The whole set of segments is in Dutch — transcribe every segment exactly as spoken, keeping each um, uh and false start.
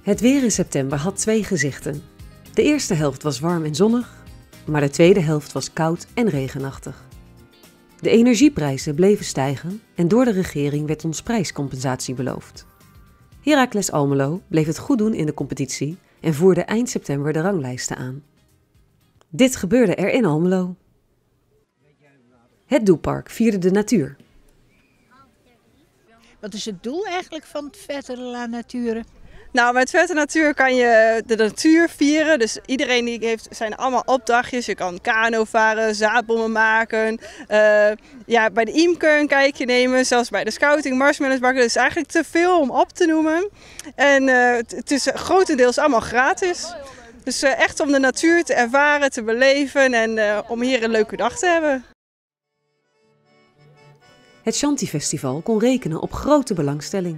Het weer in september had twee gezichten. De eerste helft was warm en zonnig, maar de tweede helft was koud en regenachtig. De energieprijzen bleven stijgen en door de regering werd ons prijscompensatie beloofd. Heracles Almelo bleef het goed doen in de competitie en voerde eind september de ranglijsten aan. Dit gebeurde er in Almelo. Het Doepark vierde de natuur. Wat is het doel eigenlijk van het Verte La Nature? Nou, met Verte Natuur kan je de natuur vieren. Dus iedereen die heeft, zijn allemaal opdrachtjes. Je kan kano varen, zaadbommen maken. Uh, ja, bij de imker een kijkje nemen. Zelfs bij de scouting, marshmallows bakken. Dus eigenlijk te veel om op te noemen. En uh, het is grotendeels allemaal gratis. Dus uh, echt om de natuur te ervaren, te beleven en uh, om hier een leuke dag te hebben. Het Shanti-festival kon rekenen op grote belangstelling.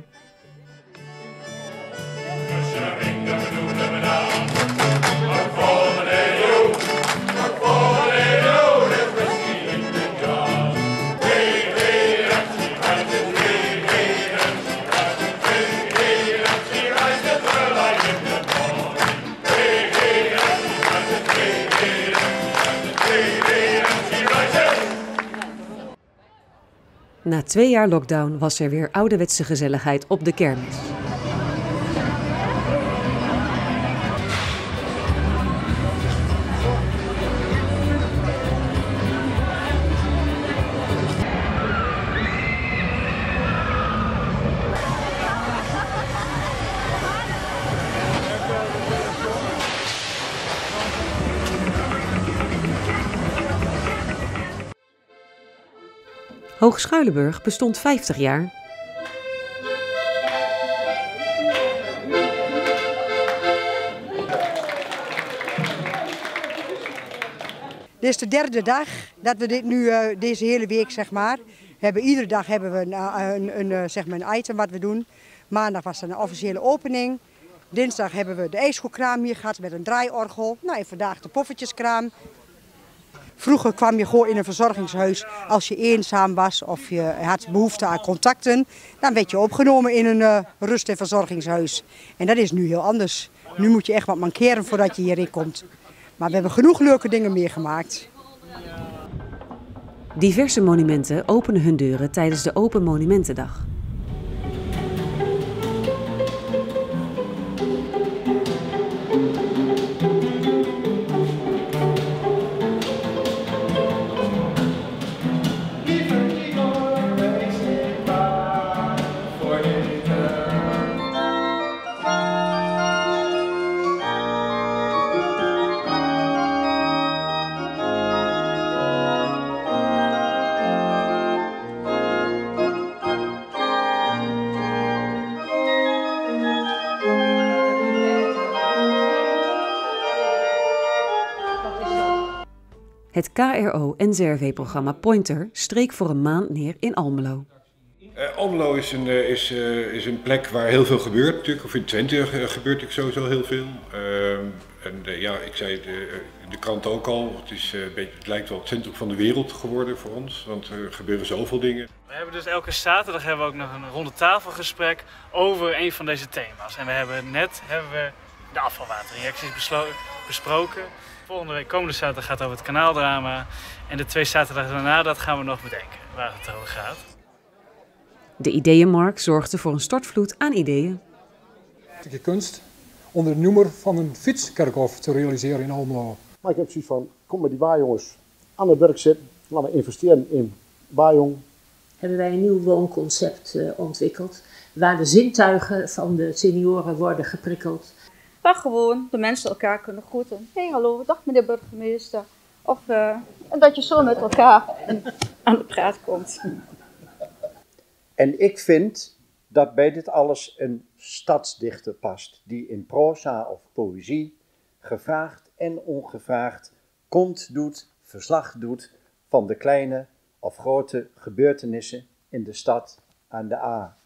Na twee jaar lockdown was er weer ouderwetse gezelligheid op de kermis. Hoogschuilenburg bestond vijftig jaar. Dit is de derde dag dat we dit nu, uh, deze hele week zeg maar, hebben. Iedere dag hebben we een, een, een, een, zeg maar een item wat we doen. Maandag was er een officiële opening. Dinsdag hebben we de ijsselkraam hier gehad met een draaiorgel. Nou, en vandaag de poffertjeskraam. Vroeger kwam je gewoon in een verzorgingshuis als je eenzaam was of je had behoefte aan contacten. Dan werd je opgenomen in een uh, rust- en verzorgingshuis. En dat is nu heel anders. Nu moet je echt wat mankeren voordat je hierin komt. Maar we hebben genoeg leuke dingen meegemaakt. Diverse monumenten openen hun deuren tijdens de Open Monumentendag. Het K R O-N Z R W-programma Pointer streek voor een maand neer in Almelo. Uh, Almelo is een, uh, is, uh, is een plek waar heel veel gebeurt natuurlijk, of in Twente uh, gebeurt natuurlijk sowieso heel veel. Uh, en uh, ja, ik zei de, de krant ook al, het, is, uh, een beetje, het lijkt wel het centrum van de wereld geworden voor ons, want er gebeuren zoveel dingen. We hebben dus elke zaterdag hebben we ook nog een ronde tafelgesprek over een van deze thema's. En we hebben net hebben we de afvalwaterinjecties besproken. Volgende week, komende zaterdag, gaat het over het kanaaldrama. En de twee zaterdagen daarna, dat gaan we nog bedenken, waar het over gaat. De Ideeënmarkt zorgde voor een stortvloed aan ideeën. De kunst onder de noemer van een fietskerkhof te realiseren in Almelo. Maar ik heb zoiets van, kom met die baarjongens aan het werk zitten. Laten we investeren in baarjong. Hebben wij een nieuw woonconcept uh, ontwikkeld. Waar de zintuigen van de senioren worden geprikkeld. Waar gewoon de mensen elkaar kunnen groeten. Hé, hey, hallo, dag meneer burgemeester. Of uh, dat je zo met elkaar aan de praat komt. En ik vind dat bij dit alles een stadsdichter past. Die in proza of poëzie, gevraagd en ongevraagd, komt doet, verslag doet van de kleine of grote gebeurtenissen in de stad aan de A.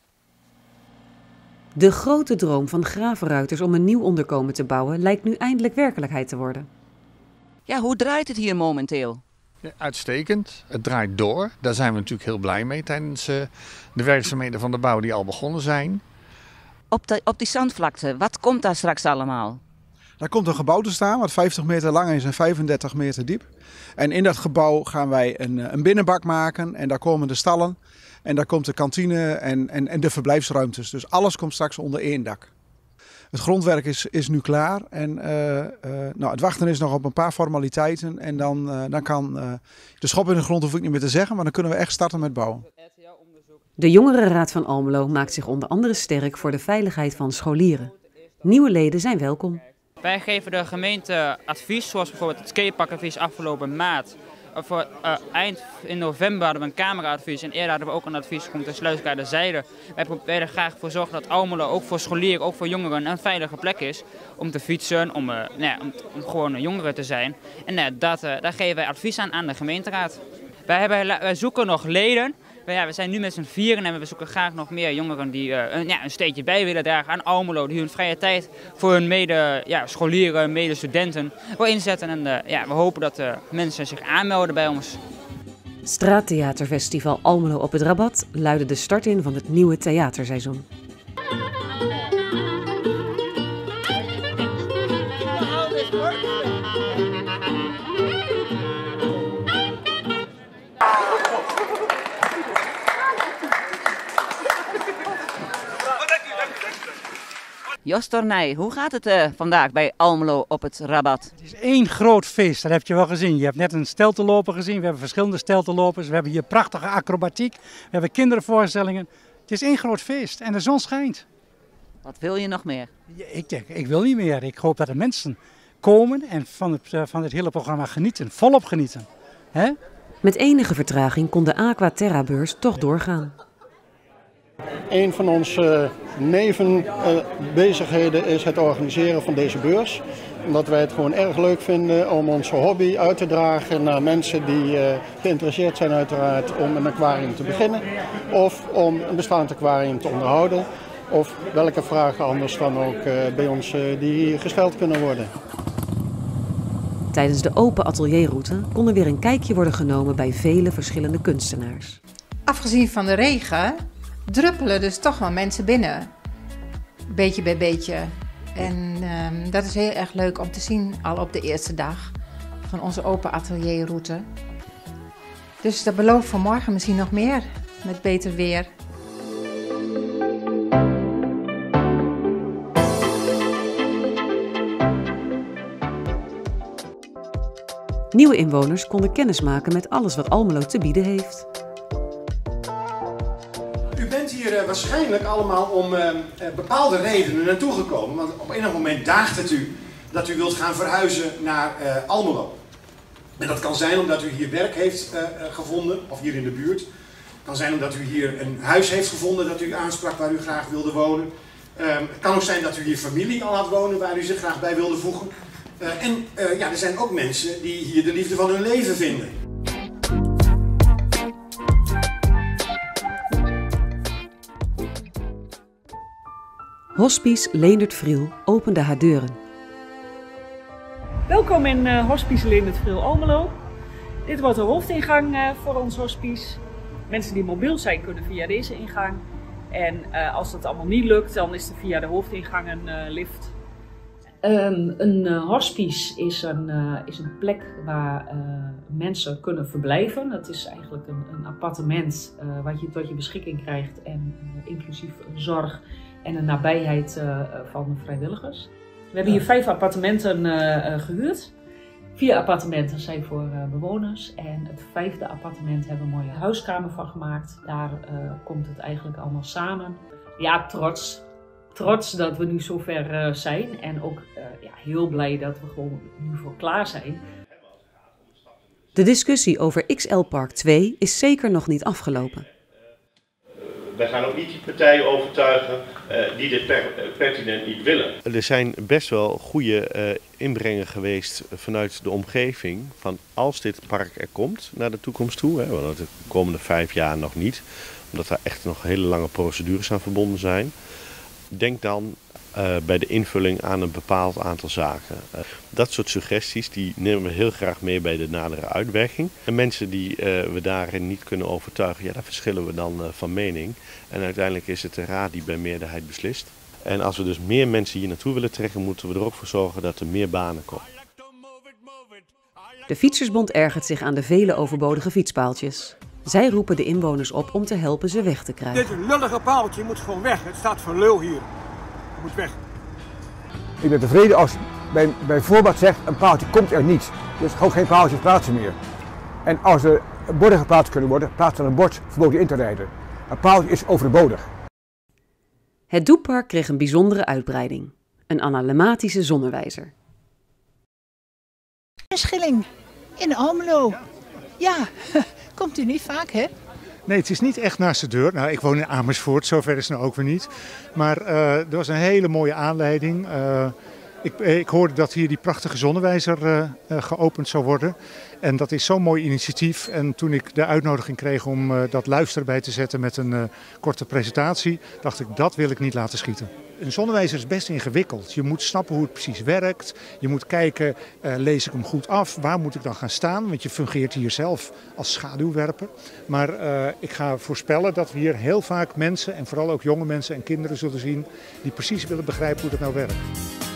De grote droom van gravenruiters om een nieuw onderkomen te bouwen lijkt nu eindelijk werkelijkheid te worden. Ja, hoe draait het hier momenteel? Ja, uitstekend. Het draait door. Daar zijn we natuurlijk heel blij mee tijdens uh, de werkzaamheden van de bouw die al begonnen zijn. Op, de, op die zandvlakte, wat komt daar straks allemaal? Daar komt een gebouw te staan wat vijftig meter lang is en vijfendertig meter diep. En in dat gebouw gaan wij een, een binnenbak maken en daar komen de stallen. En daar komt de kantine en, en, en de verblijfsruimtes. Dus alles komt straks onder één dak. Het grondwerk is, is nu klaar en uh, uh, nou, het wachten is nog op een paar formaliteiten. En dan, uh, dan kan uh, de schop in de grond hoef ik niet meer te zeggen, maar dan kunnen we echt starten met bouwen. De Jongerenraad van Almelo maakt zich onder andere sterk voor de veiligheid van scholieren. Nieuwe leden zijn welkom. Wij geven de gemeente advies, zoals bijvoorbeeld het skateparkadvies afgelopen maand. Voor uh, eind in november hadden we een cameraadvies en eerder hadden we ook een advies van de Sluiskade Zijde. Wij proberen er graag voor zorgen dat Almelo ook voor scholieren, ook voor jongeren een veilige plek is om te fietsen, om, uh, nou ja, om, om gewoon een jongere te zijn. En uh, dat, uh, daar geven wij advies aan aan de gemeenteraad. Wij, hebben, wij zoeken nog leden. Ja, we zijn nu met z'n vieren en we zoeken graag nog meer jongeren die uh, een, ja, een steentje bij willen dragen aan Almelo. Die hun vrije tijd voor hun mede ja, scholieren, medestudenten wil inzetten. En uh, ja, we hopen dat uh, mensen zich aanmelden bij ons. Straattheaterfestival Almelo op het Rabat luidde de start in van het nieuwe theaterseizoen. Jos Tornij, hoe gaat het uh, vandaag bij Almelo op het Rabat? Het is één groot feest, dat heb je wel gezien. Je hebt net een steltenloper gezien, we hebben verschillende steltenlopers. We hebben hier prachtige acrobatiek, we hebben kindervoorstellingen. Het is één groot feest en de zon schijnt. Wat wil je nog meer? Ik denk, ik wil niet meer. Ik hoop dat de mensen komen en van het, uh, van het hele programma genieten, volop genieten. He? Met enige vertraging kon de Aquaterra-beurs toch doorgaan. Een van onze nevenbezigheden is het organiseren van deze beurs. Omdat wij het gewoon erg leuk vinden om onze hobby uit te dragen naar mensen die uh, geïnteresseerd zijn uiteraard om een aquarium te beginnen. Of om een bestaand aquarium te onderhouden. Of welke vragen anders dan ook uh, bij ons uh, die hier gesteld kunnen worden. Tijdens de open atelierroute kon er weer een kijkje worden genomen bij vele verschillende kunstenaars. Afgezien van de regen druppelen dus toch wel mensen binnen, beetje bij beetje. En um, dat is heel erg leuk om te zien al op de eerste dag van onze open atelierroute. Dus dat belooft voor morgen misschien nog meer, met beter weer. Nieuwe inwoners konden kennismaken met alles wat Almelo te bieden heeft. U bent hier uh, waarschijnlijk allemaal om uh, uh, bepaalde redenen naartoe gekomen. Want op enig moment daagt het u dat u wilt gaan verhuizen naar uh, Almelo. En dat kan zijn omdat u hier werk heeft uh, uh, gevonden, of hier in de buurt. Het kan zijn omdat u hier een huis heeft gevonden dat u aansprak waar u graag wilde wonen. Um, het kan ook zijn dat u hier familie al had wonen waar u zich graag bij wilde voegen. Uh, en uh, ja, er zijn ook mensen die hier de liefde van hun leven vinden. Hospice Leendert Vriel opende haar deuren. Welkom in uh, Hospice Leendert Vriel Almelo. Dit wordt de hoofdingang uh, voor ons hospice. Mensen die mobiel zijn kunnen via deze ingang. En uh, als dat allemaal niet lukt, dan is er via de hoofdingang een uh, lift. Um, een uh, hospice is een, uh, is een plek waar uh, mensen kunnen verblijven. Het is eigenlijk een, een appartement uh, wat je tot je beschikking krijgt en uh, inclusief zorg en een nabijheid uh, van vrijwilligers. We hebben hier vijf appartementen uh, gehuurd. Vier appartementen zijn voor uh, bewoners en het vijfde appartement hebben we een mooie huiskamer van gemaakt. Daar uh, komt het eigenlijk allemaal samen. Ja, trots. Trots dat we nu zover uh, zijn en ook uh, ja, heel blij dat we gewoon nu voor klaar zijn. De discussie over X L Park twee is zeker nog niet afgelopen. Wij gaan ook niet die partijen overtuigen uh, die dit per, uh, pertinent niet willen. Er zijn best wel goede uh, inbrengen geweest vanuit de omgeving van als dit park er komt naar de toekomst toe. Hè, want de komende vijf jaar nog niet, omdat daar echt nog hele lange procedures aan verbonden zijn. Denk dan uh, bij de invulling aan een bepaald aantal zaken. Uh, dat soort suggesties die nemen we heel graag mee bij de nadere uitwerking. En mensen die uh, we daarin niet kunnen overtuigen, ja, daar verschillen we dan uh, van mening. En uiteindelijk is het de raad die bij meerderheid beslist. En als we dus meer mensen hier naartoe willen trekken, moeten we er ook voor zorgen dat er meer banen komen. De Fietsersbond ergert zich aan de vele overbodige fietspaaltjes. Zij roepen de inwoners op om te helpen ze weg te krijgen. Dit lullige paaltje moet gewoon weg. Het staat voor lul hier. Het moet weg. Ik ben tevreden als bij, bij voorbaat zegt een paaltje komt er niet. Dus gewoon geen paaltjes plaatsen meer. En als er borden geplaatst kunnen worden, plaats dan een bord verboden in te rijden. Een paaltje is overbodig. Het Doeppark kreeg een bijzondere uitbreiding. Een analematische zonnewijzer. Een schilling in Almelo. Ja, komt u niet vaak, hè? Nee, het is niet echt naast de deur. Nou, ik woon in Amersfoort, zover is het nou ook weer niet. Maar uh, er was een hele mooie aanleiding. Uh, ik, ik hoorde dat hier die prachtige zonnewijzer uh, uh, geopend zou worden. En dat is zo'n mooi initiatief. En toen ik de uitnodiging kreeg om uh, dat luisteren bij te zetten met een uh, korte presentatie, dacht ik, dat wil ik niet laten schieten. Een zonnewijzer is best ingewikkeld. Je moet snappen hoe het precies werkt. Je moet kijken, uh, lees ik hem goed af? Waar moet ik dan gaan staan? Want je fungeert hier zelf als schaduwwerper. Maar uh, ik ga voorspellen dat we hier heel vaak mensen, en vooral ook jonge mensen en kinderen zullen zien, die precies willen begrijpen hoe dat nou werkt.